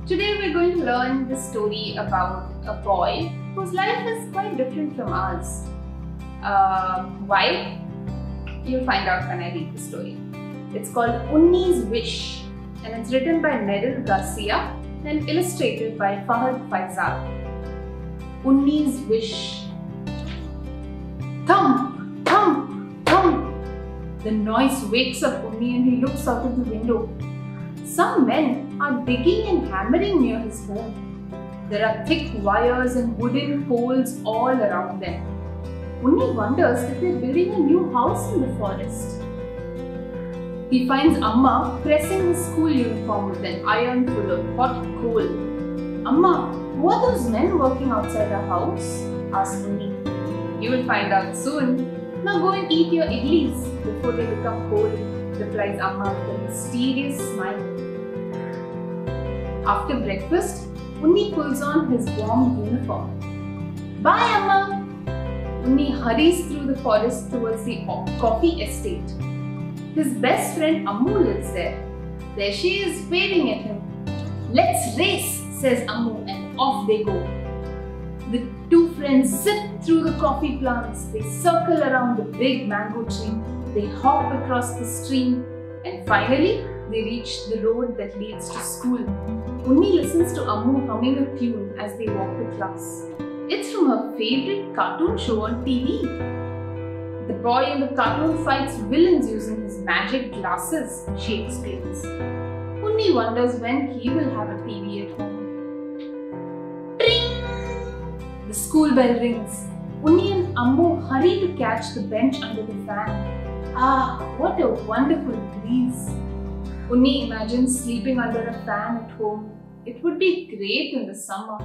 Today we're going to learn the story about a boy whose life is quite different from ours. Why? You'll find out when I read the story. It's called Unni's Wish and it's written by Merrill Garcia and illustrated by Fahad Faisal. Unni's Wish. Thump! Thump! Thump! The noise wakes up Unni and he looks out of the window. Some men are digging and hammering near his home. There are thick wires and wooden poles all around them. Unni wonders if they're building a new house in the forest. He finds Amma pressing his school uniform with an iron full of hot coal. Amma, who are those men working outside our house? Asks Unni. You will find out soon. Now go and eat your idlis before they become cold, replies Amma with a mysterious smile. After breakfast, Unni pulls on his warm uniform. Bye, Amma! Unni hurries through the forest towards the coffee estate. His best friend Ammu lives there. There she is waving at him. Let's race, says Ammu, and off they go. The two friends zip through the coffee plants. They circle around the big mango tree. They hop across the stream. And finally, they reach the road that leads to school. Unni listens to Ammu humming a tune as they walk to class. It's from her favorite cartoon show on TV. The boy in the cartoon fights villains using his magic glasses, she explains. Unni wonders when he will have a TV at home. Tring! The school bell rings. Unni and Ammu hurry to catch the bench under the fan. Ah, what a wonderful breeze. Unni imagines sleeping under a fan at home. It would be great in the summer.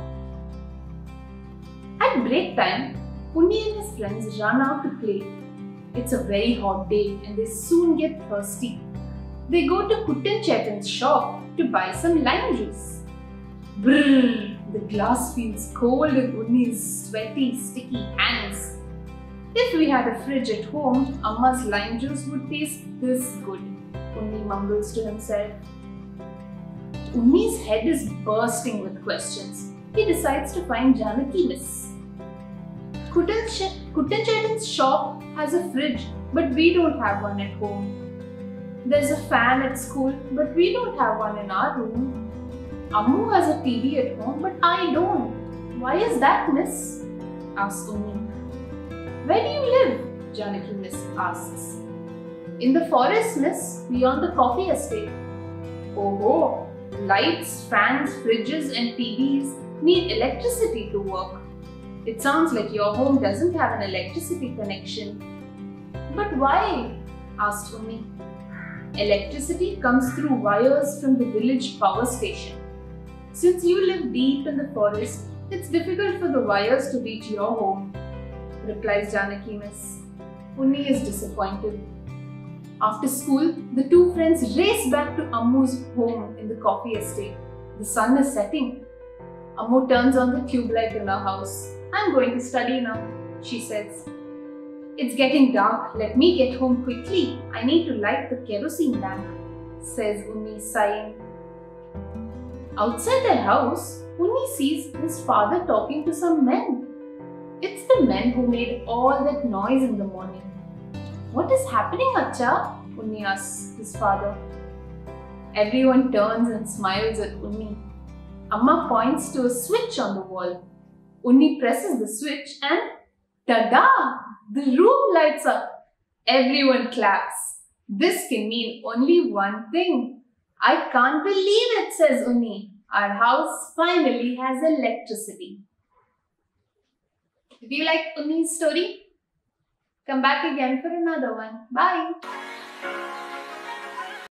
At break time, Unni and his friends run out to play. It's a very hot day and they soon get thirsty. They go to Kutten Chetan's shop to buy some lime juice. Brrr! The glass feels cold in Unni's sweaty, sticky hands. If we had a fridge at home, Amma's lime juice would taste this good, Unni mumbles to himself. Unni's head is bursting with questions. He decides to find Janaki Miss. Kutten Chetan's shop has a fridge, but we don't have one at home. There's a fan at school, but we don't have one in our room. Ammu has a TV at home, but I don't. Why is that, Miss? Asks Unni. Where do you live? Janaki Miss asks. In the forest, Miss, beyond the coffee estate. Oh, lights, fans, fridges and TVs need electricity to work. It sounds like your home doesn't have an electricity connection. But why? Asked Unni. Electricity comes through wires from the village power station. Since you live deep in the forest, it's difficult for the wires to reach your home, replies Janaki Miss. Unni is disappointed. After school, the two friends race back to Ammu's home in the coffee estate. The sun is setting. Ammu turns on the tube light in her house. I'm going to study now, she says. It's getting dark. Let me get home quickly. I need to light the kerosene lamp, says Unni, sighing. Outside their house, Unni sees his father talking to some men. It's the men who made all that noise in the morning. What is happening, Acha? Unni asks his father. Everyone turns and smiles at Unni. Amma points to a switch on the wall. Unni presses the switch and tada! The room lights up. Everyone claps. This can mean only one thing. I can't believe it, says Unni. Our house finally has electricity. Did you like Unni's story? Come back again for another one. Bye.